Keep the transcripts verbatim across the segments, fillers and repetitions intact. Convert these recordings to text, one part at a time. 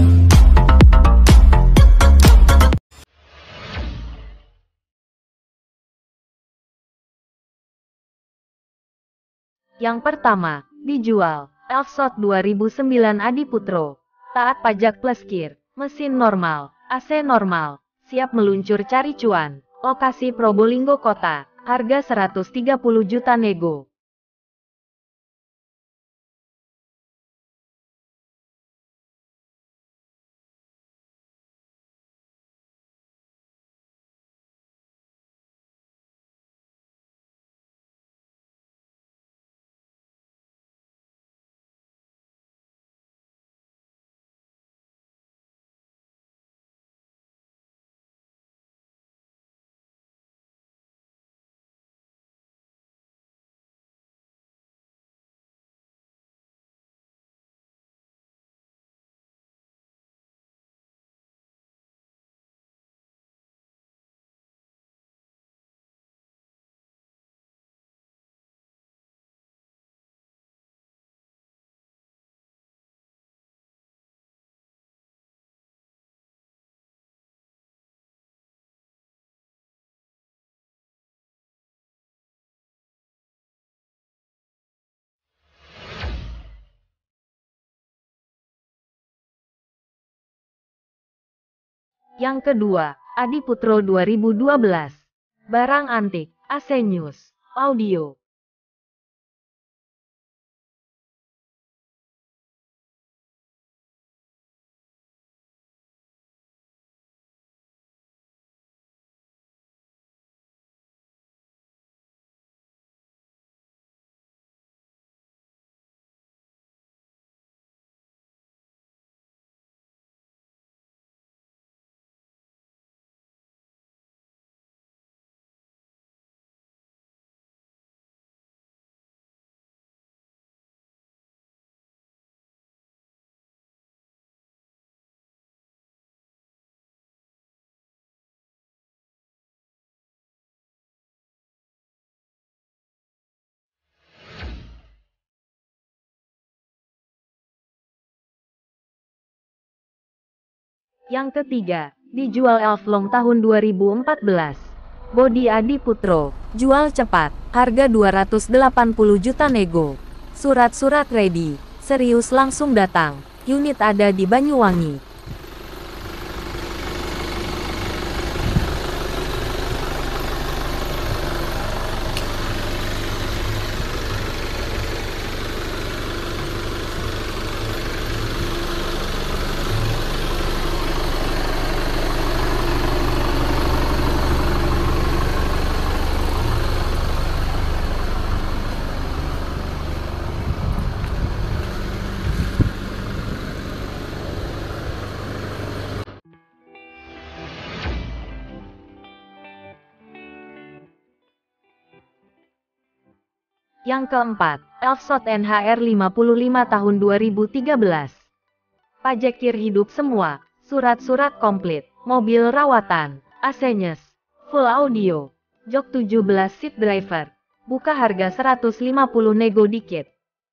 Yang pertama, dijual, Elfshot dua ribu sembilan Adiputro. Taat pajak plus kir, mesin normal, A C normal, siap meluncur cari cuan. Lokasi Probolinggo Kota, harga seratus tiga puluh juta nego. Yang kedua, Adiputro dua ribu dua belas. Barang antik, A C News, Audio. Yang ketiga, dijual Elflong tahun dua ribu empat belas. Bodi Adiputro, jual cepat, harga dua ratus delapan puluh juta nego. Surat-surat ready, serius langsung datang. Unit ada di Banyuwangi. Yang keempat, Elfshot N H R lima puluh lima tahun dua ribu tiga belas. Pajak kir hidup semua, surat-surat komplit, mobil rawatan, A C Nyes, full audio, jok tujuh belas seat driver, buka harga seratus lima puluh nego dikit.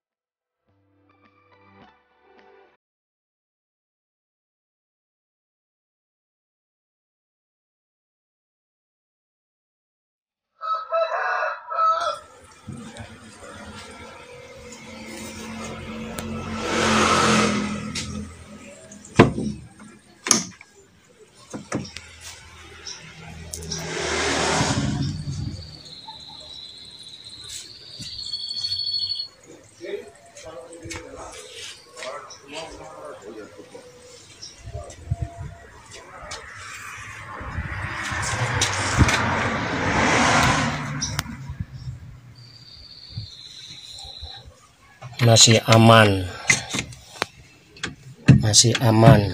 Masih aman, masih aman.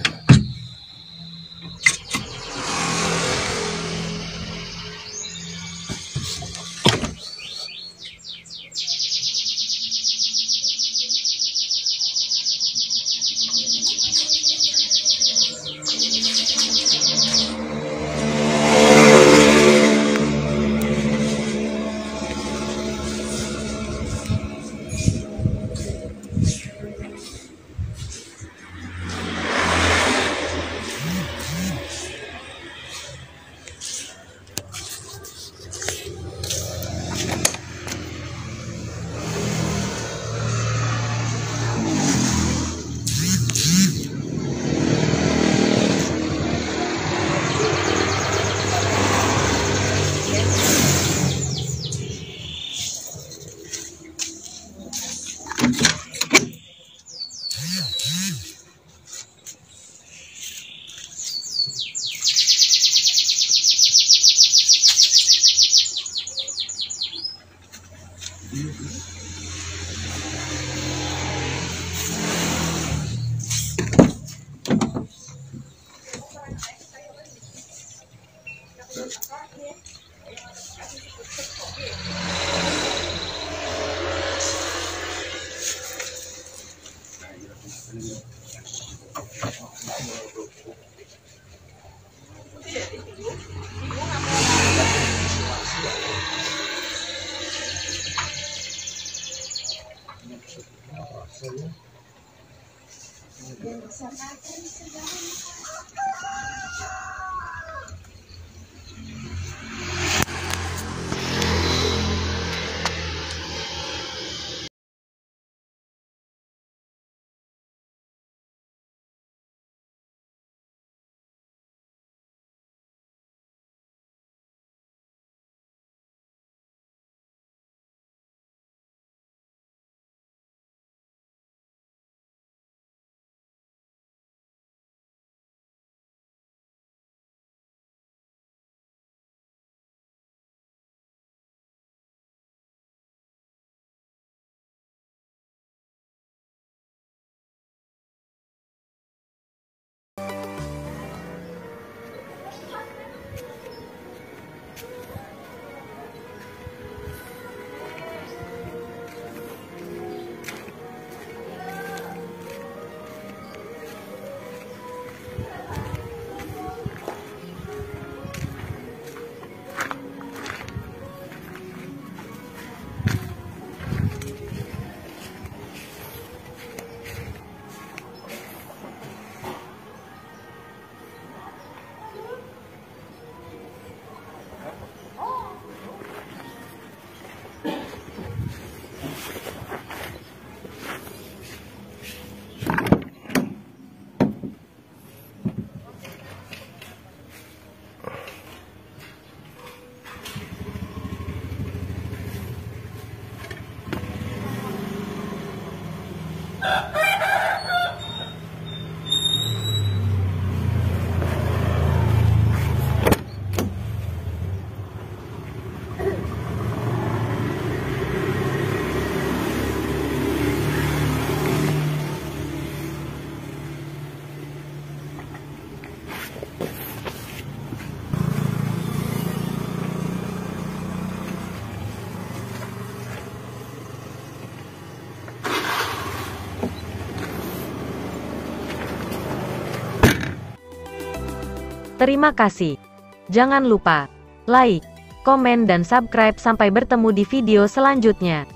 Terima kasih. Jangan lupa like, komen dan subscribe sampai bertemu di video selanjutnya.